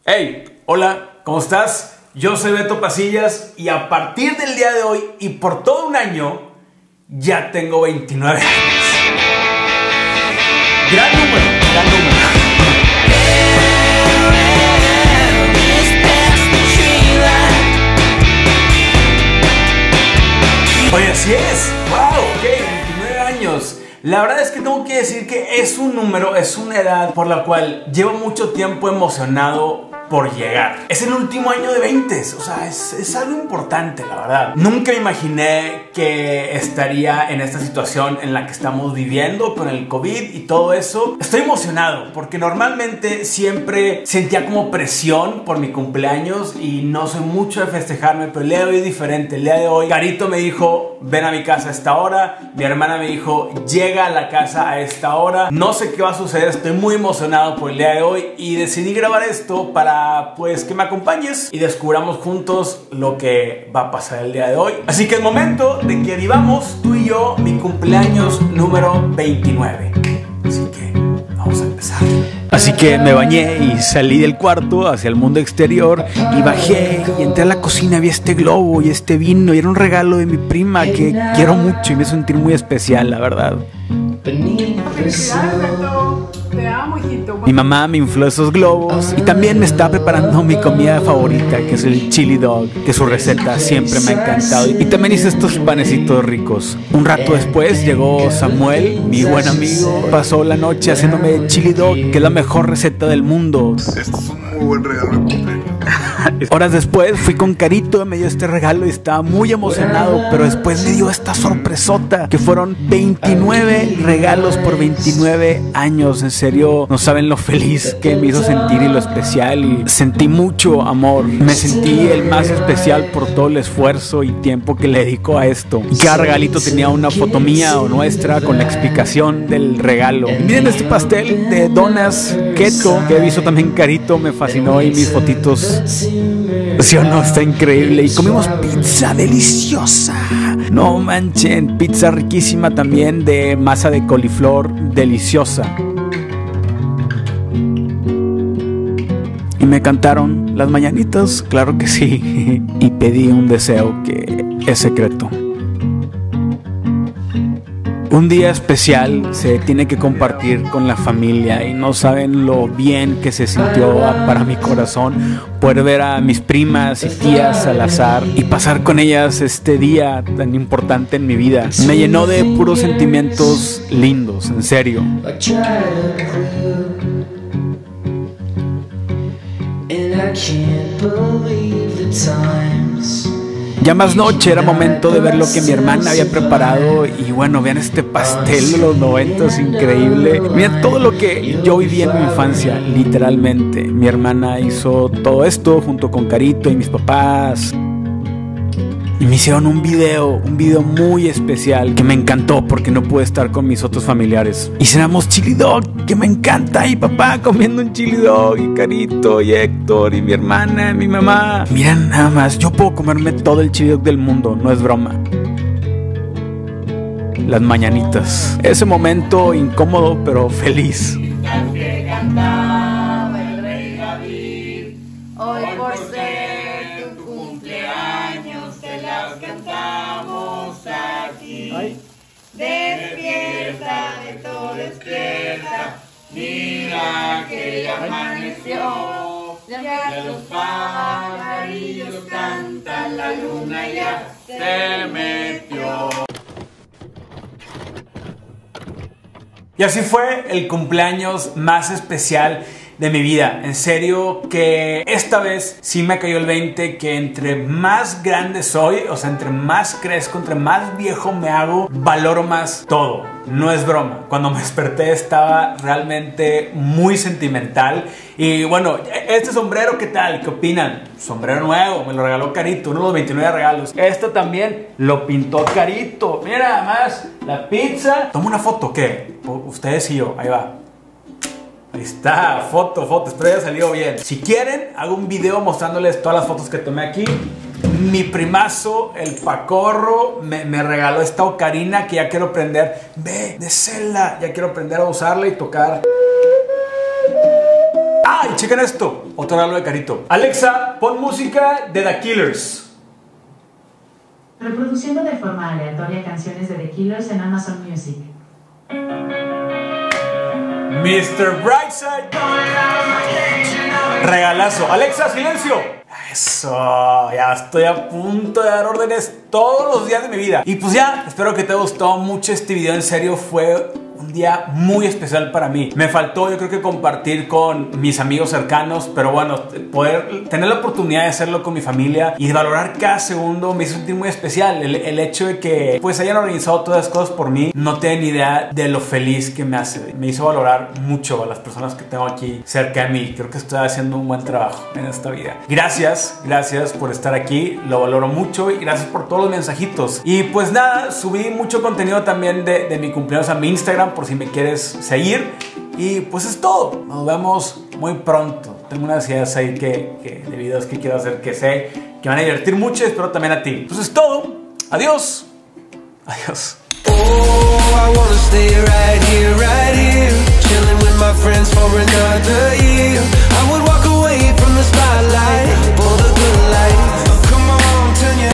Hey, hola, ¿cómo estás? Yo soy Beto Pasillas y a partir del día de hoy y por todo un año ya tengo 29 años. Gran número, gran número. Oye, así es. Wow, ok, 29 años. La verdad es que tengo que decir que es un número, es una edad por la cual llevo mucho tiempo emocionado por llegar. Es el último año de 20, o sea, es algo importante, la verdad. Nunca imaginé que estaría en esta situación en la que estamos viviendo con el COVID y todo eso. Estoy emocionado porque normalmente siempre sentía como presión por mi cumpleaños y no soy mucho de festejarme, pero el día de hoy es diferente. El día de hoy Carito me dijo, ven a mi casa a esta hora. Mi hermana me dijo, llega a la casa a esta hora. No sé qué va a suceder, estoy muy emocionado por el día de hoy y decidí grabar esto para pues que me acompañes y descubramos juntos lo que va a pasar el día de hoy. Así que es momento de que vivamos tú y yo mi cumpleaños número 29. Así que vamos a empezar. Así que me bañé y salí del cuarto hacia el mundo exterior y bajé y entré a la cocina. Había este globo y este vino y era un regalo de mi prima que quiero mucho y me hizo sentir muy especial, la verdad. Te amo, hijito. Mi mamá me infló esos globos y también me está preparando mi comida favorita, que es el chili dog, que su receta siempre me ha encantado. Y también hice estos panecitos ricos. Un rato después llegó Samuel, mi buen amigo, pasó la noche haciéndome chili dog, que es la mejor receta del mundo. Este es un muy buen regalo de cumpleaños. Horas después fui con Carito, me dio este regalo y estaba muy emocionado, pero después me dio esta sorpresota, que fueron 29 regalos por 29 años. En serio, no saben lo feliz que me hizo sentir y lo especial, y sentí mucho amor. Me sentí el más especial por todo el esfuerzo y tiempo que le dedico a esto. Y cada regalito tenía una foto mía o nuestra con la explicación del regalo. Y miren este pastel de donas keto que he visto también Carito, me fascinó, y mis fotitos. ¿Sí o no? Está increíble. Y comimos pizza deliciosa. No manchen, pizza riquísima también de masa de coliflor, deliciosa. Y me cantaron las mañanitas, claro que sí. Y pedí un deseo que es secreto. Un día especial se tiene que compartir con la familia y no saben lo bien que se sintió para mi corazón poder ver a mis primas y tías al azar y pasar con ellas este día tan importante en mi vida. Me llenó de puros sentimientos lindos, en serio. Ya más noche, era momento de ver lo que mi hermana había preparado. Y bueno, vean este pastel de los 90, increíble. Miren todo lo que yo viví en mi infancia, literalmente. Mi hermana hizo todo esto junto con Carito y mis papás. Y me hicieron un video muy especial que me encantó porque no pude estar con mis otros familiares. Y cenamos chili dog, que me encanta. Y papá comiendo un chili dog, y Carito, y Héctor, y mi hermana, y mi mamá. Miren nada más, yo puedo comerme todo el chili dog del mundo, no es broma. Las mañanitas. Ese momento incómodo pero feliz. Hoy por ser tu cumpleaños te las cantamos aquí. Despierta, Beto, despierta. Mira que ya amaneció. Ya los pajarillos cantan, la luna ya se metió. Y así fue el cumpleaños más especial de mi vida. En serio que esta vez sí me cayó el 20 que entre más grande soy, o sea, entre más crezco, entre más viejo me hago, valoro más todo. No es broma. Cuando me desperté estaba realmente muy sentimental. Y bueno, este sombrero, ¿qué tal? ¿Qué opinan? Sombrero nuevo, me lo regaló Carito, uno de los 29 regalos. Esto también lo pintó Carito. Mira, además, la pizza. Toma una foto, ¿qué? Ustedes y yo, ahí va. Ahí está, foto, espero haya salido bien. Si quieren, hago un video mostrándoles todas las fotos que tomé aquí. Mi primazo, el Pacorro, me regaló esta ocarina que ya quiero aprender. Ve, de Zelda, ya quiero aprender a usarla y tocar. Ah, y chequen esto, otro regalo de Carito. Alexa, pon música de The Killers. Reproduciendo de forma aleatoria canciones de The Killers en Amazon Music. Mr. Brightside. Regalazo. Alexa, silencio. Eso, ya estoy a punto de dar órdenes todos los días de mi vida. Y pues ya, espero que te haya gustado mucho este video. En serio, fue un día muy especial para mí. Me faltó, yo creo que compartir con mis amigos cercanos, pero bueno, poder tener la oportunidad de hacerlo con mi familia y de valorar cada segundo me hizo sentir muy especial. El hecho de que pues hayan organizado todas las cosas por mí, no tienen ni idea de lo feliz que me hace. Me hizo valorar mucho a las personas que tengo aquí cerca de mí. Creo que estoy haciendo un buen trabajo en esta vida. Gracias por estar aquí, lo valoro mucho y gracias por todos los mensajitos. Y pues nada, subí mucho contenido también de mi cumpleaños a mi Instagram, por si me quieres seguir. Y pues es todo. Nos vemos muy pronto. Tengo unas ideas ahí de videos que quiero hacer que sé que van a divertir mucho y espero también a ti. Pues es todo. Adiós. Adiós. Oh, I wanna stay right here, chilling with my friends for another year.